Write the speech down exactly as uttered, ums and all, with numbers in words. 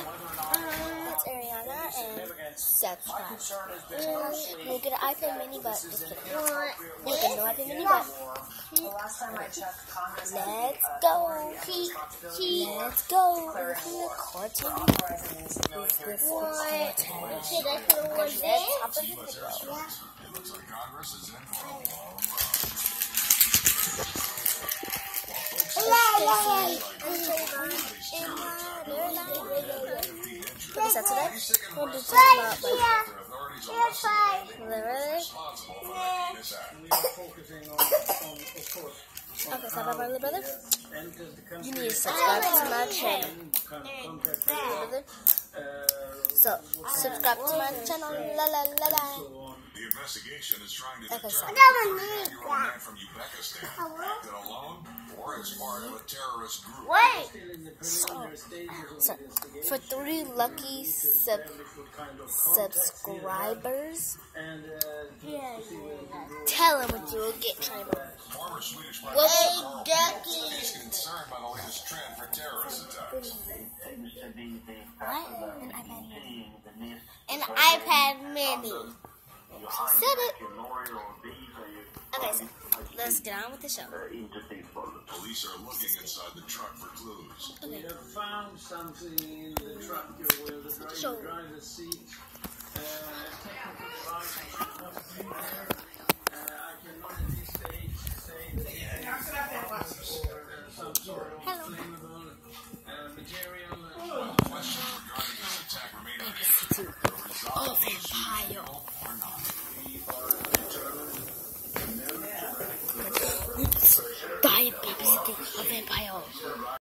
It's Ariana and subscribe. Mm, we'll get an iPad mini, but just kidding. We'll get no iPad mini, but let's go. Let's go. Let's go. Cortin. Let's go. Is that today? We'll do something about like okay, so my little brother, you need to subscribe to my channel. Brother. So subscribe to my channel. La la la la. The investigation is trying to Okay, so determine if you're a man from Uzbekistan acted alone or as part of a terrorist group. Wait! So, so for three lucky sub subscribers, yeah, tell them what you will get, China. Former Swedish Prime Hey, Minister Ducky! is concerned by the latest trend for terrorist attacks. What? An iPad mini. An iPad mini. She said it. Okay, so let's get on with the show. Police are looking inside the truck for clues. Okay. We have found something in the truck where the driver, driver's seat. Uh, technical license must be there. Uh, I cannot at this stage say anything or uh, some sort of flammable